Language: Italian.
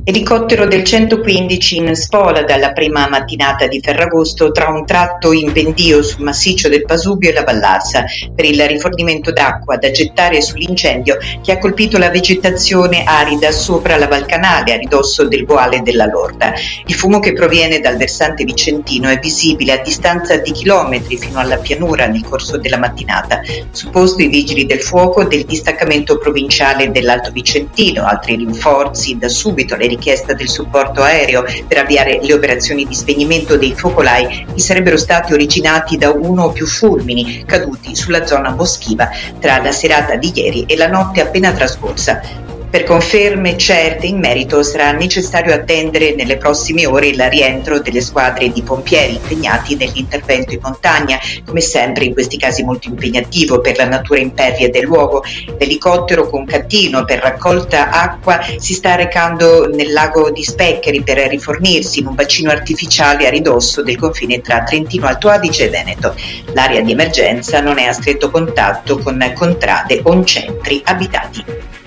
Elicottero del 115 in spola dalla prima mattinata di Ferragosto tra un tratto in pendio sul massiccio del Pasubio e la Vallarsa per il rifornimento d'acqua da gettare sull'incendio che ha colpito la vegetazione arida sopra la Val Canale a ridosso del Boale della Lorda. Il fumo che proviene dal versante vicentino è visibile a distanza di chilometri fino alla pianura nel corso della mattinata. Sul posto i vigili del fuoco del distaccamento provinciale dell'Alto Vicentino, altri rinforzi da subito le richiesta del supporto aereo per avviare le operazioni di spegnimento dei focolai che sarebbero stati originati da uno o più fulmini caduti sulla zona boschiva tra la serata di ieri e la notte appena trascorsa. Per conferme certe in merito sarà necessario attendere nelle prossime ore il rientro delle squadre di pompieri impegnati nell'intervento in montagna, come sempre in questi casi molto impegnativo per la natura impervia del luogo. L'elicottero con cattino per raccolta acqua si sta recando nel lago di Speccheri per rifornirsi in un bacino artificiale a ridosso del confine tra Trentino Alto Adige e Veneto. L'area di emergenza non è a stretto contatto con contrade o centri abitati.